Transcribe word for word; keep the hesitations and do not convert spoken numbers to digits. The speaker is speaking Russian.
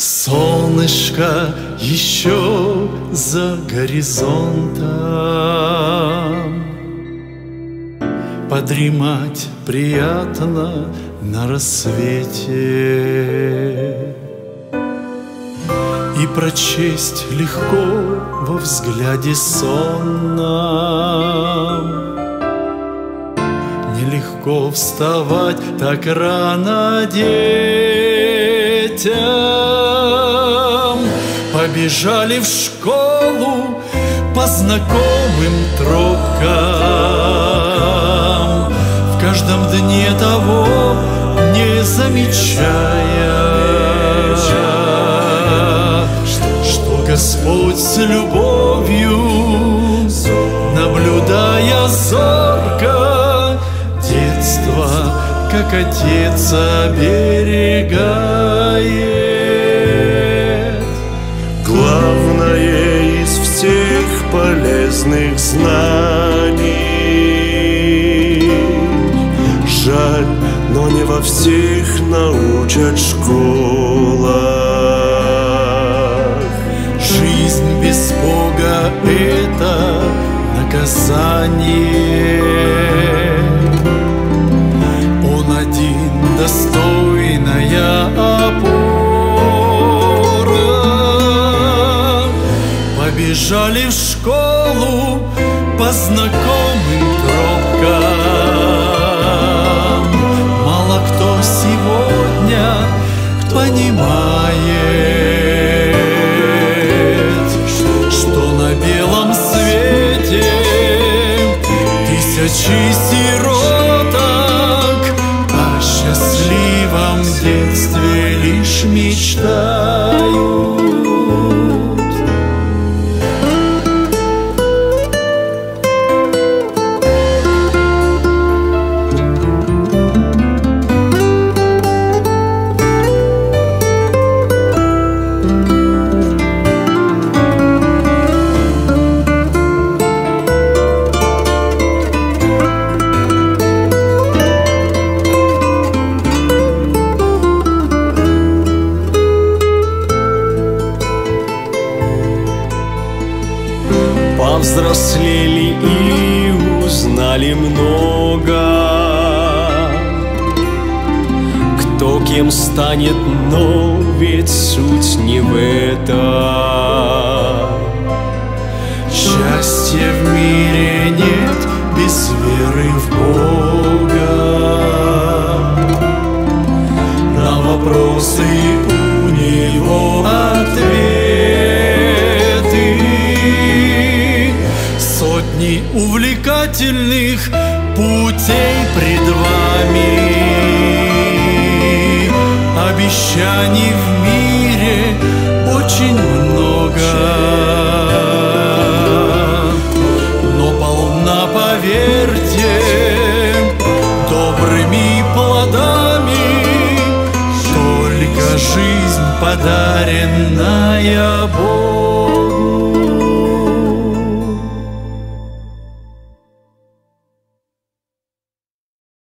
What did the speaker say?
Солнышко еще за горизонтом, подремать приятно на рассвете и прочесть легко во взгляде сонном. Нелегко вставать так рано детям. Побежали в школу по знакомым тропкам, в каждом дне того не замечая, что Господь с любовью, наблюдая зорко детство, как отец оберегает. Главное из всех полезных знаний, жаль, но не во всех научат школах. Жизнь без Бога — это наказание. Он один достойная опора. Побежали в школу по знакомым тропкам. Мало кто сегодня понимает, что на белом свете тысячи сироток о счастливом детстве лишь мечтают. Повзрослели и узнали много, кто кем станет, но ведь суть не в этом. Счастья в мире нет без веры в Бога. На вопросы у него ответы. Сотни увлекательных путей пред вами, обещаний в мире очень много, но полна, поверьте, добрыми плодами только жизнь, подаренная Богом.